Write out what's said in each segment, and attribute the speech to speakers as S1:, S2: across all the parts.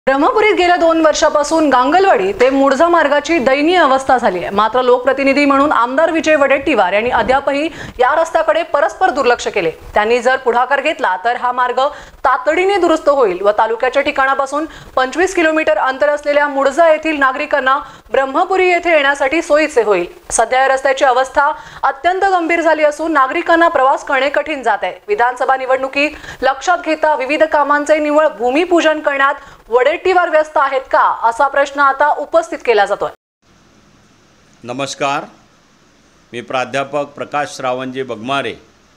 S1: ब्रह्मपुरीत गेल्या 2 वर्षापासून गांगलवाडी ते मुळजा मार्गाची दयनीय अवस्था झाली आहे। मात्र लोकप्रतिनिधी म्हणून आमदार विजय वडेट्टीवार यांनी अद्यापही या रस्त्याकडे परस्पर दुर्लक्ष केले। त्यांनी जर पुढाकार घेतला तर हा मार्ग तातडीने दुरुस्त होईल व तालुक्याच्या ठिकाणापासून 25 किलोमीटर अंतर असलेल्या मुळजा येथील नागरिकांना ब्रह्मपुरी येथे येण्यासाठी सोयीचे होईल। सध्या रस्त्याची अवस्था अत्यंत गंभीर झाली असून नागरिकांना प्रवास करणे कठीण जात आहे। विधानसभा निवडणुकीत लक्षात घेता विविध कामांचे निव्वळ भूमिपूजन करण्यात वडेट्टीवार व्यस्त आहेत का असा प्रश्न आता उपस्थित केला जातोय।
S2: नमस्कार, मी प्राध्यापक प्रकाश श्रावणजी बगमारे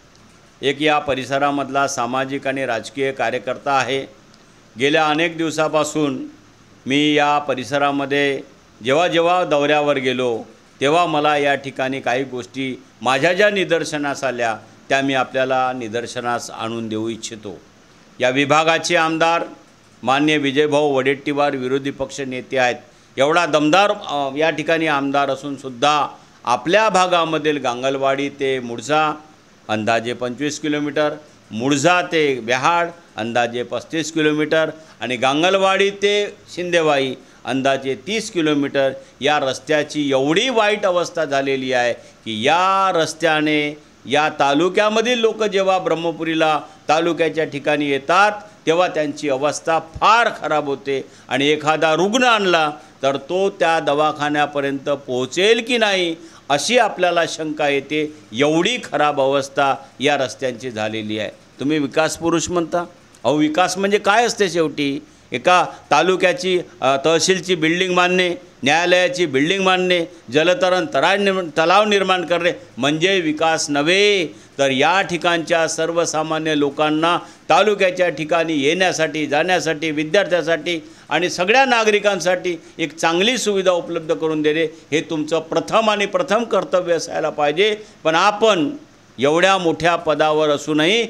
S2: एक या परिसरामधला सामाजिक आणि राजकीय कार्यकर्ता आहे। गेल्या अनेक दिवसापासून मी या परिसरामध्ये जेव्हा दौऱ्यावर गेलो तेव्हा मला या ठिकाणी काही गोष्टी माझ्या ज्या निदर्शनास आल्या त्या मी आपल्याला निदर्शनास आणून देऊ इच्छितो। या विभागाचे आमदार माननीय विजयभाऊ वडेट्टीवार विरोधी पक्ष नेते आहेत। एवढा दमदार या ठिकाणी आमदार असून सुद्धा आपल्या भागामधील गांगलवाडी ते मुळजा अंदाजे 25 किलोमीटर, मुळजा ते बेहाड अंदाजे 35 किलोमीटर आणि गांगलवाडी ते शिंदेवाई अंदाजे 30 किलोमीटर या रस्त्याची एवढी वाईट अवस्था झालेली आहे की या रस्त्याने या तालुक्यामधील लोक जेव्हा ब्रह्मपुरीला तालुक्याच्या ठिकाणी येतात तेव्हा त्यांची अवस्था फार खराब होते आणि एखादा रुग्ण आणला तर तो त्या दवाखान्यापर्यंत पोहोचेल की नाही अशी आपल्याला शंका येते। एवढी खराब अवस्था या रस्त्यांची झालेली आहे। तुम्ही विकास पुरुष म्हणता, अहो विकास म्हणजे काय असते? शेवटी एका तालुक्याची तहसीलची बिल्डिंग बांधणे, न्यायालयाची बिल्डिंग बांधणे, जलतरण तलाव निर्माण करणे म्हणजे विकास नव्हे। तर या ठिकाणच्या सर्वसामान्य लोकांना तालुक्याच्या ठिकाणी येण्यासाठी, जाण्यासाठी, विद्यार्थ्यांसाठी आणि सगळ्या नागरिकांसाठी एक चांगली सुविधा उपलब्ध करून देणे हे तुमचं प्रथम कर्तव्य असायला पाहिजे। पण आपण एवढ्या मोठ्या पदावर असूनही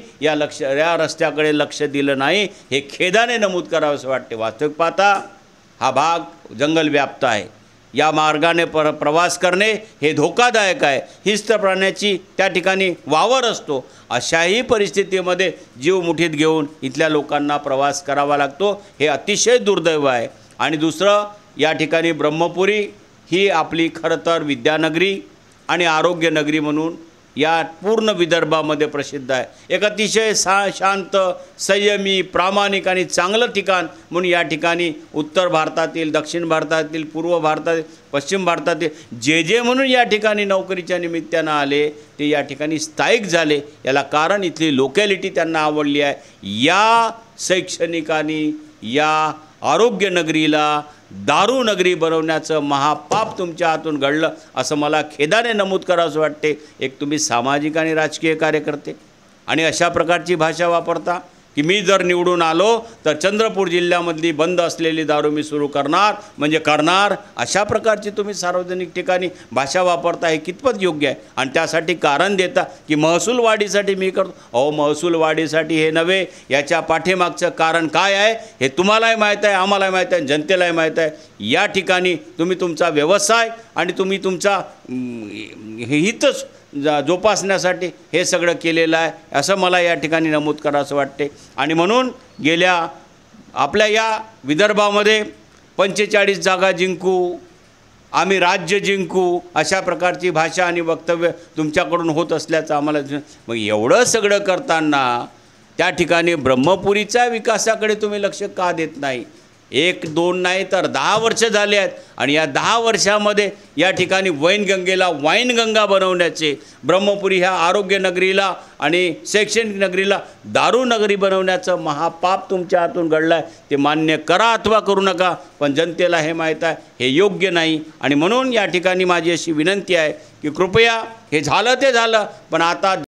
S2: या रस्त्याकडे लक्ष दिलं नाही हे खेदाने नमूद करावंसं वाटते। वास्तविक पाहता हा भाग जंगल व्याप्त आहे। या मार्गाने प्रवास करणे हे धोकादायक आहे। हिंस्र प्राण्याची त्या ठिकाणी वावर असतो। अशाही परिस्थितीमध्ये जीव मुठीत घेऊन इथल्या लोकांना प्रवास करावा लागतो, हे अतिशय दुर्दैव आहे। आणि दुसरं, या ठिकाणी ब्रह्मपुरी ही आपली खरं तर विद्यानगरी आणि आरोग्य नगरी म्हणून या पूर्ण विदर्भामध्ये प्रसिद्ध आहे। एक अतिशय शांत, संयमी, प्रामाणिक आणि चांगलं ठिकाण म्हणून या ठिकाणी उत्तर भारतातील, दक्षिण भारतातील, पूर्व भारतातील, पश्चिम भारतातील जे म्हणून या ठिकाणी नोकरीच्या निमित्तानं आले ते या ठिकाणी स्थायिक झाले। याला कारण इथली लोकॅलिटी त्यांना आवडली आहे। या शैक्षणिकांनी या आरोग्य नगरीला दारू नगरी बनवण्याचं महापाप तुमच्या हातून घडलं असं मला खेदाने नमूद करावंसं वाटते। एक तुम्ही सामाजिक आणि राजकीय कार्यकर्ते आणि अशा प्रकारची भाषा वापरता की मी जर निवडून आलो तर चंद्रपूर जिल्ह्यामधली बंद असलेली दारू मी सुरू करणार म्हणजे करणार, अशा प्रकारची तुम्ही सार्वजनिक ठिकाणी भाषा वापरता हे कितपत योग्य आहे? आणि त्यासाठी कारण देता की महसूल वाढीसाठी मी करतो। अहो महसूल वाढीसाठी हे नव्हे, याच्या पाठीमागचं कारण काय आहे हे तुम्हालाही माहीत आहे, आम्हालाही माहीत आहे, जनतेलाही माहीत आहे। या ठिकाणी तुम्ही तुमचा व्यवसाय आणि तुम्ही तुमचा हितच जोपासण्यासाठी हे सगळं केलेलं आहे असं मला या ठिकाणी नमूद करावंसं वाटते। आणि म्हणून गेल्या आपल्या या विदर्भामध्ये 45 जागा जिंकू, आम्ही राज्य जिंकू अशा प्रकारची भाषा आणि वक्तव्य तुमच्याकडून होत असल्याचं आम्हाला, मग एवढं सगळं करताना त्या ठिकाणी ब्रह्मपुरीच्या विकासाकडे तुम्ही लक्ष का देत नाही? 1-2 नाही तर 10 वर्ष झाले आहेत आणि या 10 वर्षामध्ये या ठिकाणी वैनगंगेला वाईनगंगा बनवण्याचे, ब्रह्मपुरी ह्या आरोग्य नगरीला आणि शैक्षणिक नगरीला दारू नगरी बनवण्याचं महापाप तुमच्या हातून घडलं आहे। ते मान्य करा अथवा करू नका, पण जनतेला हे माहीत आहे हे योग्य नाही। आणि म्हणून या ठिकाणी माझी अशी विनंती आहे की कृपया हे झालं ते झालं, पण आता